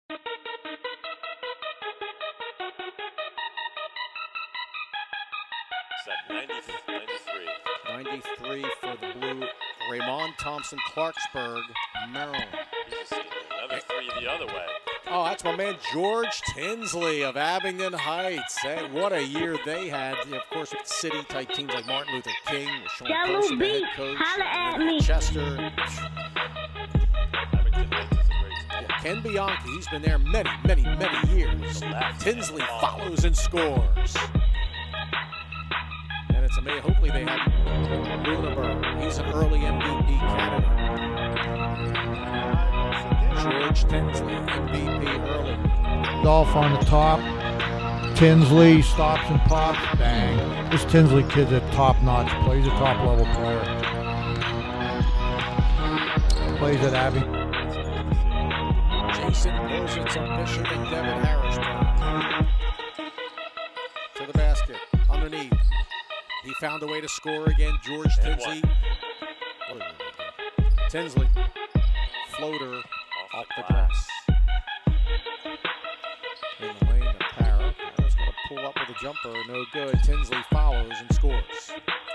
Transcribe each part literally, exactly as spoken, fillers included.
ninety-three. ninety-three for the blue. Raymond Thompson, Clarksburg, Maryland. Another three the other way. Oh, that's my man George Tinsley of Abingdon Heights. Hey, what a year they had. Of course, with city-type teams like Martin Luther King, with Sean Person, the head coach, holla at me. Chester. Abingdon Heights is a great school. Yeah, Ken Bianchi, he's been there many, many, many years. Tinsley follows and scores. And it's amazing. Hopefully they have Lunenburg. He's an early M V P candidate. George Tinsley, M V P early. Golf on the top. Tinsley stops and pops. Bang. This Tinsley kid's a top-notch player. He's a top-level player. Plays at Abingdon. Jason Bozitz of Bishop and Devin Harrisburg. To the basket. Underneath. He found a way to score again. George Tinsley. Tinsley. Floater off the glass. In the lane to Parra. Parra's going to pull up with a jumper. No good. Tinsley follows and scores.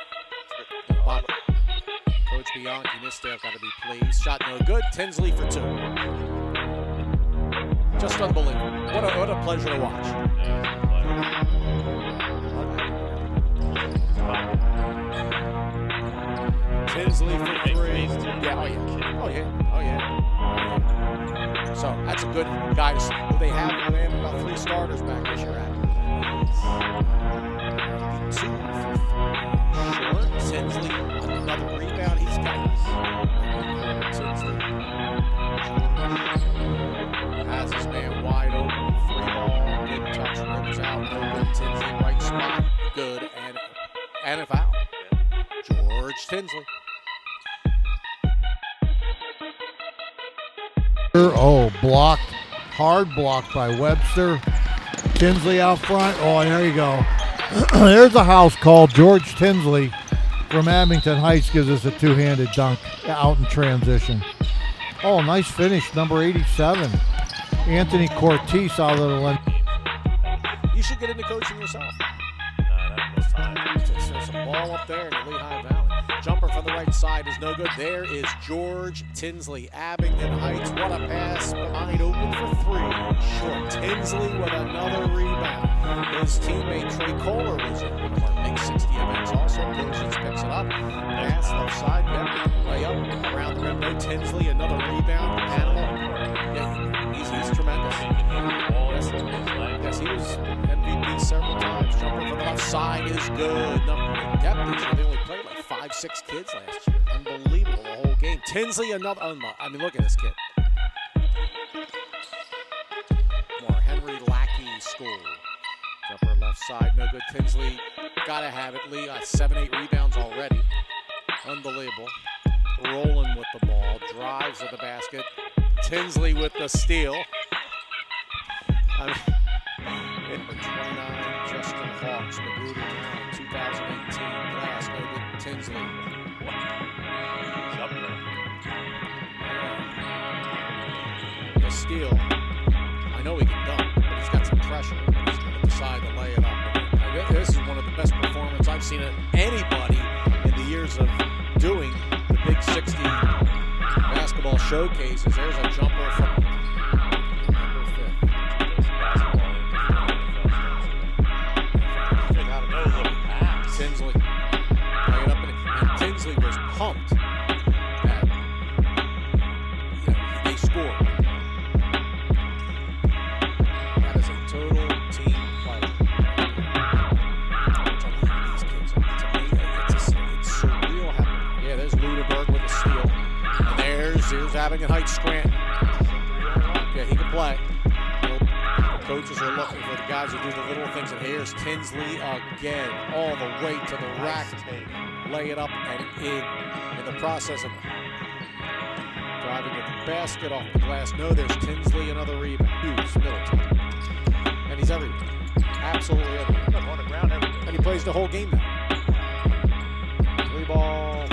Coach Bianchi, this staff got to be pleased. Shot no good. Tinsley for two. Just unbelievable. What a, what a pleasure to watch. Tinsley for three. Yeah, oh yeah. Oh yeah. Oh yeah. So that's a good guy to see. Well, they have, they have about three starters back this year. Two for short. Tinsley, another rebound. He's got it. Tinsley has his man wide open. Free ball. Good touch. Rips out. No good. Tinsley, right spot. Good. And, and a foul. George Tinsley. Oh, blocked. Hard blocked by Webster. Tinsley out front. Oh, and there you go. There's a house called George Tinsley from Abingdon Heights. Gives us a two-handed dunk out in transition. Oh, nice finish, number eighty-seven. Anthony Cortese out of the left. You should get into coaching yourself. There's a ball up there in the Lehigh Valley. Jumper from the right side is no good. There is George Tinsley, Abingdon Heights. What a pass, behind open for three. Short. Tinsley with another rebound. His teammate Trey Kohler was in one of our Big sixty events also. Coaches picks it up. Pass left side. Yep. Layup around the rim. No Tinsley. Another rebound. Animal. Yeah, he's, he's tremendous. Yes, yes, he was M V P several times. Jumper from the left side is good. Number depth. They only played like five, six kids last year. Unbelievable, the whole game. Tinsley, another. I mean, look at this kid. More Henry Lackey School. Jumper left side, no good. Tinsley, gotta have it. Lee got seven, eight rebounds already. Unbelievable. Rolling with the ball, drives at the basket. Tinsley with the steal. I mean, number twenty-nine, Justin Hawks, Magruder Town, two thousand eighteen. Glass, no good. Tinsley. The steal. I know he can dunk, but he's got some pressure. He's going to decide to lay it up. This is one of the best performances I've seen of anybody in the years of doing the Big sixty basketball showcases. There's a jumper from number fifth. Tinsley. Lay it up, and Tinsley was pumped that, you know, they scored. That is a total team fight. I'm telling you, these kids, it's amazing. It's, a, it's surreal how, yeah, there's Lunenburg with a steal. And there's, here's Abingdon Heights Scranton. Yeah, he can play. The coaches are looking for the guys who do the little things. And here's Tinsley again, all the way to the rack. Lay it up and in. In the process of driving at the basket off the glass. No, there's Tinsley, another rebound. Hughes, Middleton. And he's everywhere. Absolutely everywhere. On the ground everywhere. And he plays the whole game now. Three ball.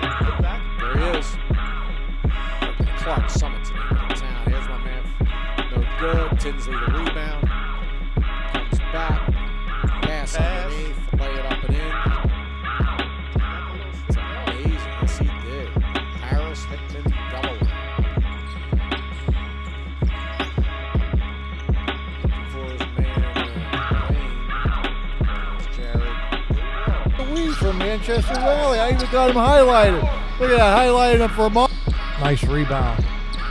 There he is. Clark Summit's in the town. Here's my man good. Tinsley the rebound. Comes back. Pass underneath. Lay it up and in. It's amazing. Yes, he did. Harris, Hickman, Delaware. Looking for his man, uh, Lane. There's Jared. Louise from Manchester Valley. I even got him highlighted. Look at that, highlighted him for a month. Nice rebound.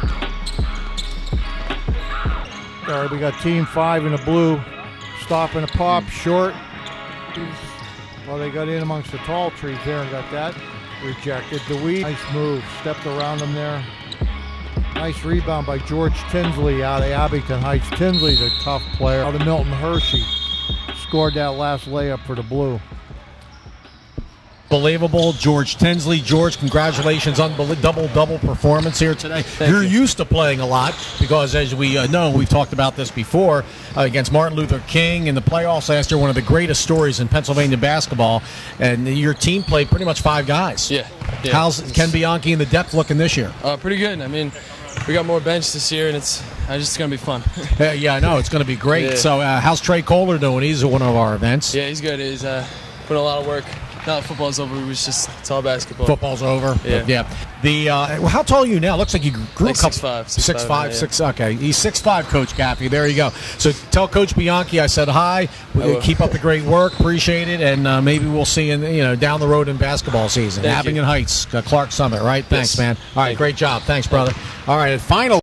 All right, we got team five in the blue. Stopping a pop, short. Well, they got in amongst the tall trees there and got that rejected. DeWeese, nice move. Stepped around him there. Nice rebound by George Tinsley out of Abington Heights. Tinsley's a tough player. Out of Milton Hershey. Scored that last layup for the blue. Unbelievable, George Tinsley. George, congratulations on the double-double performance here today. Thank You're you. used to playing a lot because, as we uh, know, we've talked about this before, uh, against Martin Luther King in the playoffs last year, one of the greatest stories in Pennsylvania basketball, and your team played pretty much five guys. Yeah. yeah. How's Ken Bianchi and the depth looking this year? Uh, pretty good. I mean, we got more bench this year, and it's uh, just going to be fun. Uh, yeah, I know. It's going to be great. Yeah. So uh, how's Trey Kohler doing? He's at one of our events. Yeah, he's good. He's uh, putting a lot of work. Now that football's over, it was just, it's all basketball. Football's over. Yeah. yeah. The uh, well, how tall are you now? Looks like you grew Like a couple. six five, Six, six five, five, yeah. six. Okay, he's six five, Coach Gaffey. There you go. So tell Coach Bianchi I said hi. We I will. keep up the great work. Appreciate it, and uh, maybe we'll see in you know down the road in basketball season. Thank Abington you. Heights, uh, Clark Summit. Right. Thanks, Yes. man. All right, Thank great job. Thanks, brother. All right, and finally.